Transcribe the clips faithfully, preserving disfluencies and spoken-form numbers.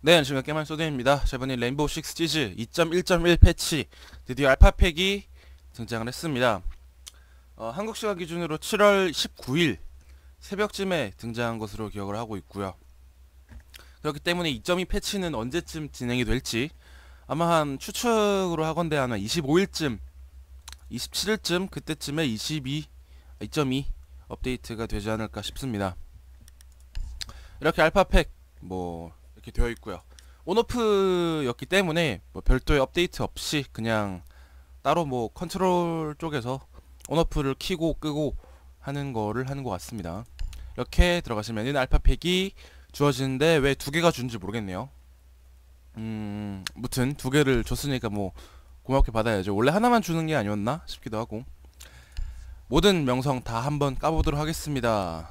네, 안녕하십니까. 게임한 소드입니다. 자, 이번엔 레인보우 식스 시즈 이 점 일 점 일 패치 드디어 알파팩이 등장을 했습니다. 어, 한국 시간 기준으로 칠월 십구일 새벽쯤에 등장한 것으로 기억을 하고 있고요. 그렇기 때문에 이 점 이 패치는 언제쯤 진행이 될지 아마 한 추측으로 하건대 아마 이십오일쯤 이십칠일쯤 그때쯤에 이십이 이 점 이 업데이트가 되지 않을까 싶습니다. 이렇게 알파팩 뭐 이렇게 되어 있고요. 온오프였기 때문에 뭐 별도의 업데이트 없이 그냥 따로 뭐 컨트롤 쪽에서 온오프를 키고 끄고 하는 거를 하는 것 같습니다. 이렇게 들어가시면은 알파팩이 주어지는데 왜 두 개가 준지 모르겠네요. 음, 무튼 두 개를 줬으니까 뭐 고맙게 받아야죠. 원래 하나만 주는 게 아니었나 싶기도 하고. 모든 명성 다 한번 까보도록 하겠습니다.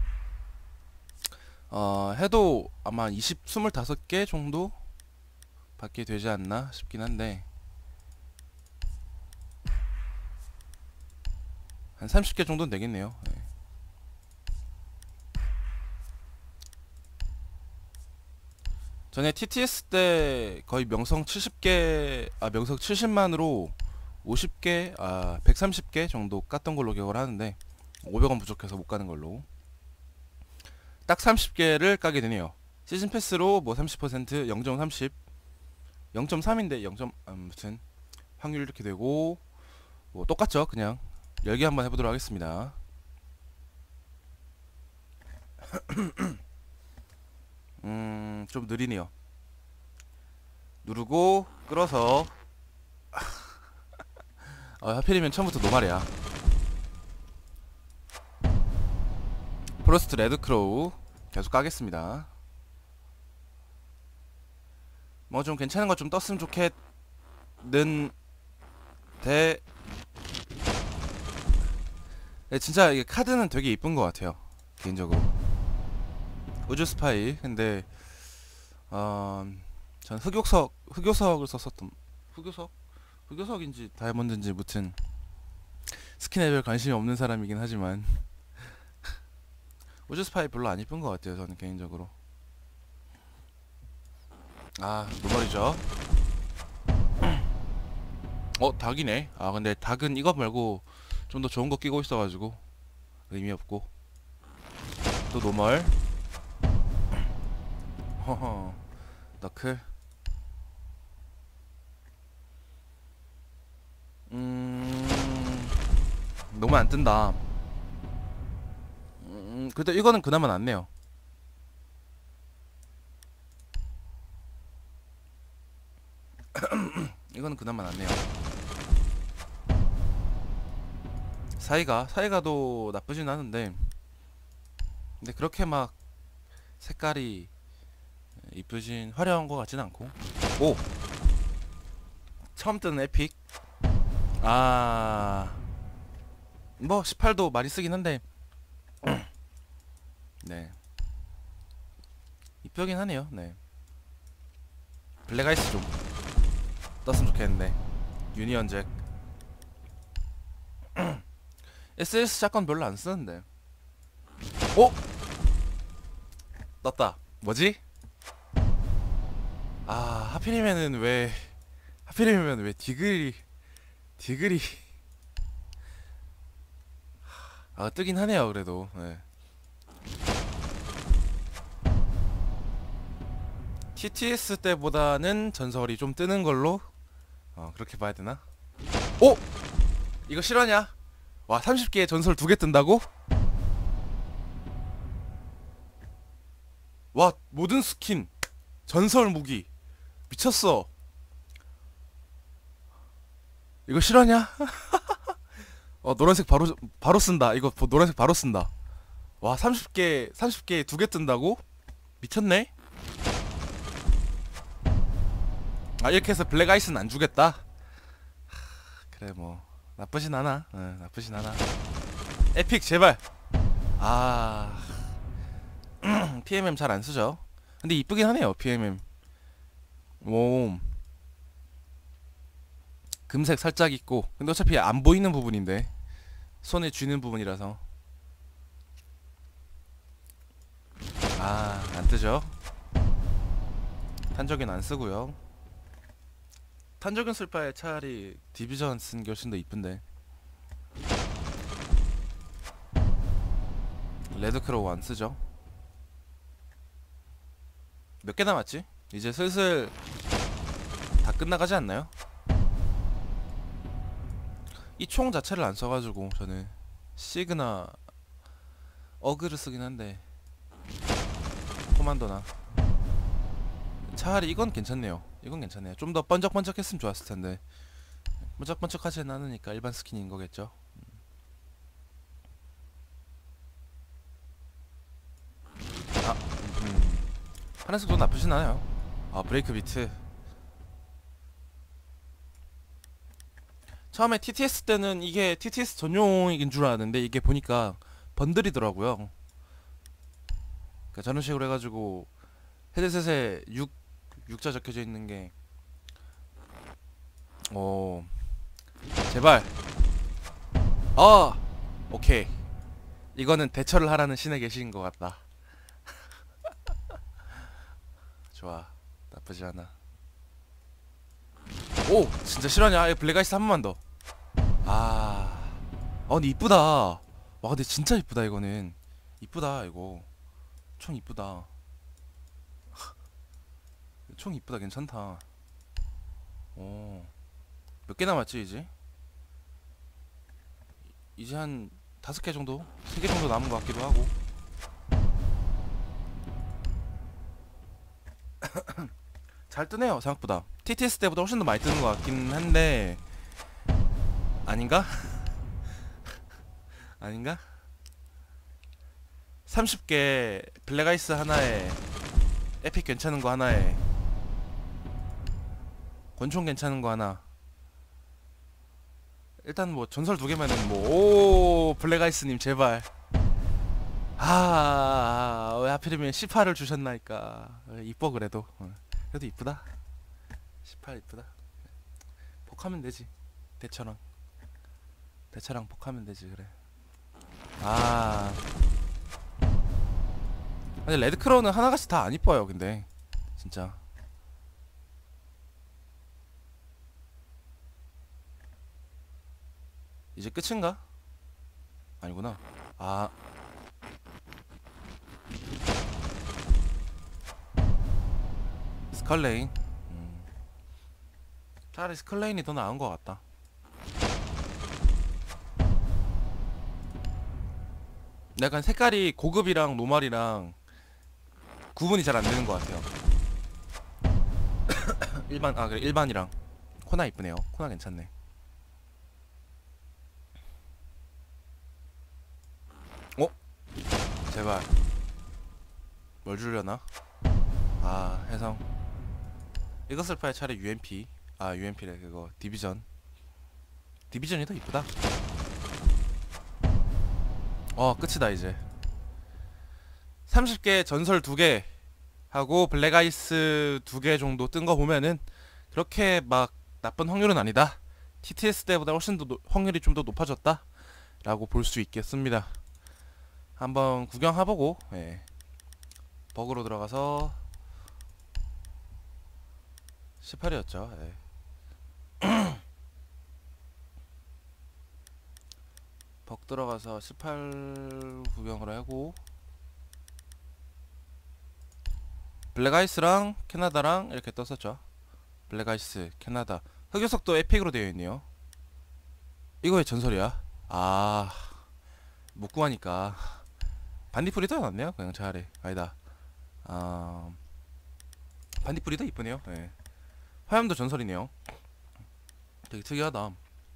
어, 해도 아마 이십, 이십오 개 정도 받게 되지 않나 싶긴 한데 한 삼십 개 정도는 되겠네요. 네. 전에 티티에스 때 거의 명성 칠십 개, 아 명성 칠십만으로 오십 개, 아 백삼십 개 정도 깠던 걸로 기억을 하는데 오백 원 부족해서 못 가는 걸로 딱 삼십 개를 까게 되네요. 시즌 패스로 뭐 삼십 퍼센트, 영 점 삼십, 영 점 삼인데 영. 아무튼 확률 이렇게 되고 뭐 똑같죠. 그냥 열기 한번 해보도록 하겠습니다. 음, 좀 느리네요. 누르고 끌어서 어, 하필이면 처음부터 노말이야. 프로스트 레드크로우 계속 까겠습니다. 뭐 좀 괜찮은 거 좀 떴으면 좋겠는데 네, 진짜 이게 카드는 되게 이쁜 것 같아요. 개인적으로 우주 스파이. 근데 어, 전 흑요석 흑요석을 썼었던 흑요석 흑요석인지 다이아몬드인지 무튼 스킨에 별 관심이 없는 사람이긴 하지만 우주 스파이 별로 안 이쁜 것 같아요. 저는 개인적으로. 아 노멀이죠. 어 닭이네. 아 근데 닭은 이거 말고 좀 더 좋은 거 끼고 있어가지고 의미 없고 또 노멀. 허허 너클. 음 너무 안 뜬다. 음 그래도 이거는 그나마 낫네요. 이거는 그나마 낫네요. 사이가 사이가도 나쁘진 않은데 근데 그렇게 막 색깔이 이쁘진 화려한 것 같진 않고. 오 처음 뜨는 에픽. 아 뭐 십팔도 많이 쓰긴 한데 네 이쁘긴 하네요. 네 블랙아이스 좀 떴으면 좋겠는데. 유니언 잭. 에스에스 샷건 별로 안 쓰는데. 오 떴다. 뭐지? 아 하필이면은 왜 하필이면 왜 디글이 디글이 아 뜨긴 하네요. 그래도 네. 티티에스 때보다는 전설이 좀 뜨는 걸로 어 그렇게 봐야 되나? 오! 이거 실화냐? 와 삼십 개에 전설 두 개 뜬다고? 와 모든 스킨 전설 무기 미쳤어. 이거 실화냐? 어 노란색 바로 바로 쓴다. 이거 노란색 바로 쓴다. 와 삼십 개 삼십 개에 두 개 뜬다고? 미쳤네. 아 이렇게 해서 블랙 아이스는 안 주겠다. 그래 뭐 나쁘진 않아. 어, 나쁘진 않아. 에픽 제발. 아 피엠엠 잘 안 쓰죠. 근데 이쁘긴 하네요. 피엠엠. 오 금색 살짝 있고 근데 어차피 안 보이는 부분인데 손에 쥐는 부분이라서 아 안 뜨죠. 탄저균 안 쓰고요. 탄저균 쓸 바에 차라리 디비전 쓰는 게 훨씬 더 이쁜데. 레드크로우 안 쓰죠. 몇 개 남았지? 이제 슬슬 다 끝나가지 않나요? 이 총 자체를 안 써가지고 저는 시그나 어그를 쓰긴 한데 코만도나 차라리 이건 괜찮네요. 이건 괜찮네요. 좀 더 번쩍번쩍했으면 좋았을 텐데 번쩍번쩍하지는 않으니까 일반 스킨인 거겠죠. 아, 음. 파란색도 나쁘진 않아요. 아, 브레이크 비트. 처음에 티티에스 때는 이게 티티에스 전용인 줄 알았는데 이게 보니까 번들이더라고요. 그러니까 저런 식으로 해가지고 헤드셋에 육, 육자 적혀져 있는 게 어, 제발. 아, 오케이. 이거는 대처를 하라는 신에 계신 것 같다. 좋아, 나쁘지 않아. 오, 진짜 실화냐? 블랙아이스 한 번만 더. 아, 어, 근데 이쁘다. 와, 근데 진짜 이쁘다 이거는. 이쁘다 이거. 총 이쁘다. 총 이쁘다, 괜찮다. 오, 몇 개 남았지 이제? 이제 한 다섯 개 정도, 세 개 정도 남은 것 같기도 하고. 잘 뜨네요 생각보다. 티티에스 때보다 훨씬 더 많이 뜨는 것 같긴 한데 아닌가? 아닌가? 삼십 개 블랙아이스 하나에 에픽 괜찮은 거 하나에 권총 괜찮은 거 하나. 일단 뭐 전설 두 개면은 뭐 오 블랙아이스님 제발. 아, 왜 하필이면 십팔을 주셨나이까. 이뻐 그래도. 어, 그래도 이쁘다. 십팔 이쁘다. 폭하면 되지. 대처랑 대처랑 폭하면 되지. 그래. 아, 근데 레드크로우는 하나같이 다 안 이뻐요 근데 진짜. 이제 끝인가? 아니구나. 아, 스컬레인. 음. 차라리 스컬레인이 더 나은 것 같다. 약간 색깔이 고급이랑 노말이랑 구분이 잘 안 되는 것 같아요. 일반, 아 그래, 일반이랑. 코나 이쁘네요. 코나 괜찮네. 어? 제발. 뭘 주려나? 아, 해성. 이거 쓸 바에 차라리 유엠피. 아, 유엠피래. 그거 디비전. 디비전이 더 이쁘다. 어, 끝이다 이제. 삼십 개 전설 두 개 하고 블랙아이스 두 개 정도 뜬 거 보면은 그렇게 막 나쁜 확률은 아니다. 티티에스 때보다 훨씬 더 노, 확률이 좀 더 높아졌다 라고 볼 수 있겠습니다. 한번 구경해보고, 예. 버그로 들어가서 십팔이었죠. 예. 벅 들어가서 십팔 구경을 하고 블랙아이스랑 캐나다랑 이렇게 떴었죠. 블랙아이스 캐나다. 흑요석도 에픽으로 되어 있네요. 이거 왜 전설이야? 아, 못 구하니까 반딧불이 더 낫네요. 그냥 차라리. 아니다. 아, 반딧불이 더 이쁘네요. 예. 화염도 전설이네요. 되게 특이하다.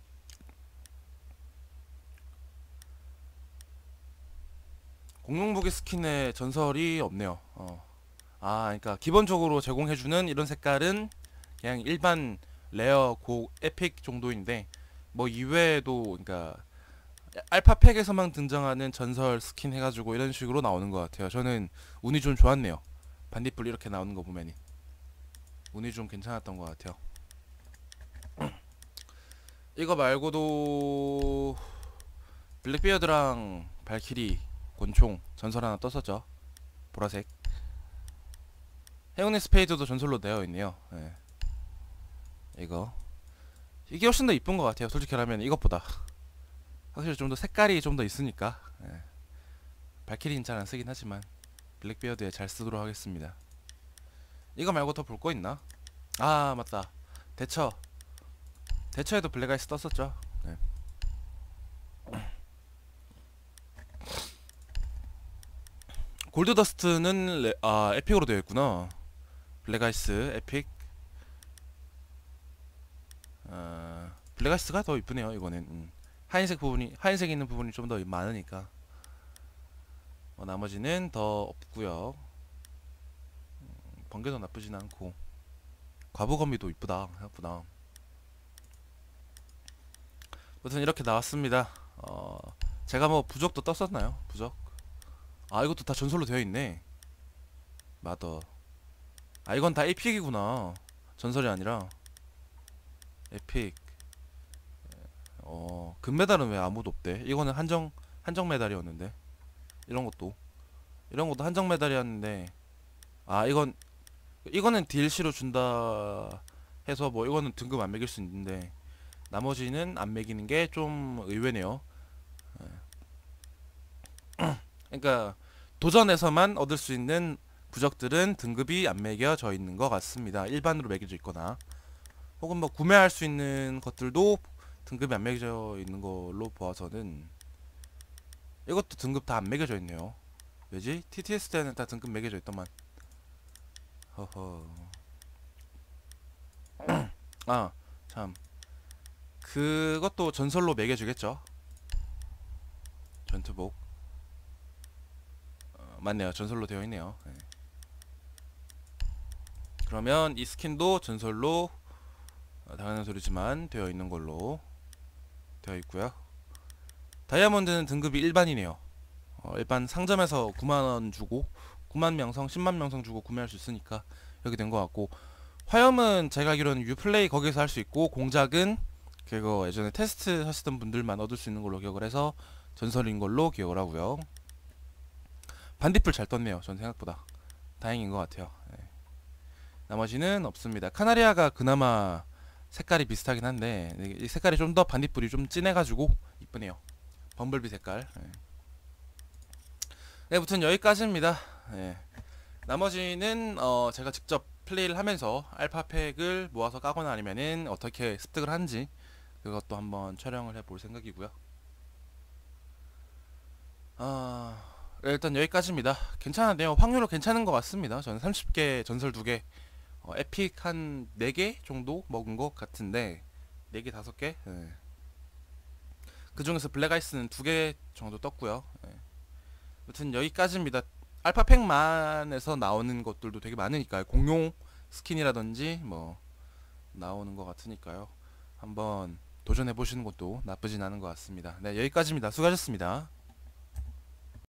공룡무기 스킨에 전설이 없네요. 어. 아, 그러니까 기본적으로 제공해주는 이런 색깔은 그냥 일반 레어 고 에픽 정도인데 뭐 이외에도 그러니까 알파팩에서만 등장하는 전설 스킨 해가지고 이런 식으로 나오는 것 같아요. 저는 운이 좀 좋았네요. 반딧불 이렇게 나오는 거 보면이 운이 좀 괜찮았던 것 같아요. 이거 말고도 블랙비어드랑 발키리 권총 전설 하나 떴었죠. 보라색. 헤오니 스페이드도 전설로 되어 있네요. 예. 이거 이게 훨씬 더 이쁜 것 같아요. 솔직히 말하면 이것보다 확실히 좀 더 색깔이 좀 더 있으니까. 예. 발키리는 잘 안 쓰긴 하지만 블랙비어드에 잘 쓰도록 하겠습니다. 이거 말고 더 볼 거 있나? 아 맞다. 대처 대처에도 블랙아이스 떴었죠. 네. 골드더스트는 레, 아 에픽으로 되어 있구나. 블랙아이스 에픽. 아, 블랙아이스가 더 이쁘네요. 이거는 음. 하얀색 부분이 하얀색 있는 부분이 좀 더 많으니까. 어, 나머지는 더 없고요. 음, 번개도 나쁘진 않고 과부검이도 이쁘다 생각보다. 아무튼 이렇게 나왔습니다. 어, 제가 뭐 부적도 떴었나요? 부적? 아 이것도 다 전설로 되어 있네. 마더. 아 이건 다 에픽이구나. 전설이 아니라 에픽. 어 금메달은 왜 아무도 없대? 이거는 한정 한정 메달이었는데. 이런 것도 이런 것도 한정 메달이었는데. 아 이건 이거는 디엘씨로 준다 해서 뭐 이거는 등급 안 매길 수 있는데 나머지는 안 매기는 게 좀 의외네요. 그러니까 도전에서만 얻을 수 있는 부적들은 등급이 안 매겨져 있는 것 같습니다. 일반으로 매겨져 있거나 혹은 뭐 구매할 수 있는 것들도 등급이 안 매겨져 있는 걸로 보아서는 이것도 등급 다 안 매겨져 있네요. 왜지? 티티에스 때는 다 등급 매겨져 있더만. 허허. 아, 참. 그것도 전설로 매겨주겠죠. 전투복. 어, 맞네요. 전설로 되어 있네요. 네. 그러면 이 스킨도 전설로 어, 당연한 소리지만 되어 있는 걸로 되어 있고요. 다이아몬드는 등급이 일반이네요. 어, 일반 상점에서 구만 원 주고 구만 명성, 십만 명성 주고 구매할 수 있으니까 여기 된 것 같고, 화염은 제가 알기로는 유플레이 거기서 할 수 있고, 공작은 그거 예전에 테스트 하시던 분들만 얻을 수 있는 걸로 기억을 해서 전설인 걸로 기억을 하고요. 반딧불 잘 떴네요. 전 생각보다 다행인 것 같아요. 네. 나머지는 없습니다. 카나리아가 그나마 색깔이 비슷하긴 한데 이 색깔이 좀 더 반딧불이 좀 진해가지고 이쁘네요. 범블비 색깔. 네. 네, 아무튼 여기까지입니다. 네. 나머지는 어 제가 직접 플레이를 하면서 알파팩을 모아서 까거나 아니면은 어떻게 습득을 하는지 그것도 한번 촬영을 해볼 생각이고요. 아, 일단 여기까지입니다. 괜찮은데요. 확률은 괜찮은 것 같습니다. 저는 삼십 개 전설 두 개, 어, 에픽 한 네 개 정도 먹은 것 같은데, 네 개 다섯 개? 네. 그 중에서 블랙아이스는 두 개 정도 떴고요. 네. 아무튼 여기까지입니다. 알파팩만에서 나오는 것들도 되게 많으니까요. 공룡 스킨이라든지 뭐 나오는 것 같으니까요. 한번 도전해 보시는 것도 나쁘진 않은 것 같습니다. 네, 여기까지입니다. 수고하셨습니다.